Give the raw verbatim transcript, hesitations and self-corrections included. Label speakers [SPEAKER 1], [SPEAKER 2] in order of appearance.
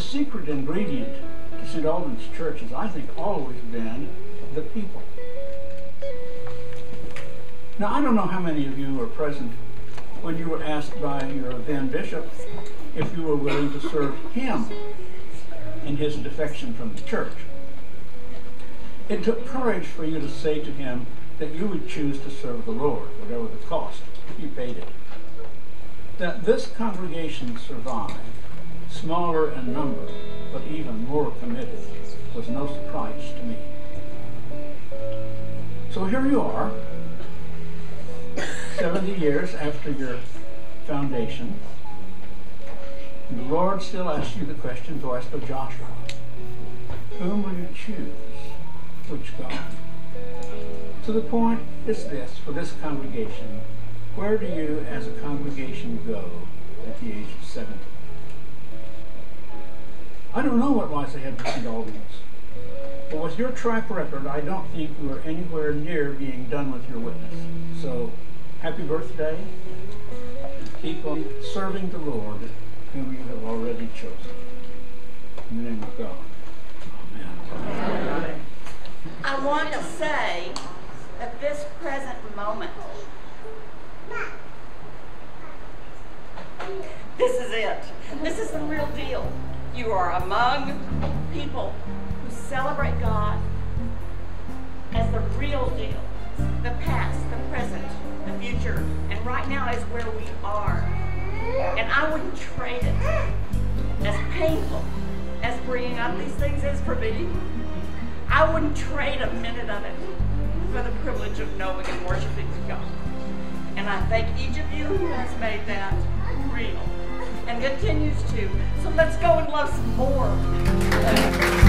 [SPEAKER 1] secret ingredient to Saint Alban's Church has, I think, always been the people. Now, I don't know how many of you were present when you were asked by your then bishop if you were willing to serve him in his defection from the church. It took courage for you to say to him that you would choose to serve the Lord, whatever the cost. You paid it. That this congregation survived, smaller in number, but even more committed, was no surprise to me. So here you are, seventy years after your foundation, and the Lord still asks you the question voiced by Joshua: whom will you choose? Which God? So the point is this for this congregation: where do you as a congregation go at the age of seventy? I don't know what lies ahead for Saint Albans, but with your track record, I don't think you are anywhere near being done with your witness. So, happy birthday. Keep on serving the Lord, whom you have already chosen. In the name of God. Amen.
[SPEAKER 2] Amen. I want to say that this present moment, this is it. This is the real deal. You are among people who celebrate God as the real deal. The past, the present, the future, and right now is where we are. And I wouldn't trade it. As painful as bringing up these things is for me, I wouldn't trade a minute of it for the privilege of knowing and worshiping God. And I thank each of you who has made that real and continues to. So let's go and love some more.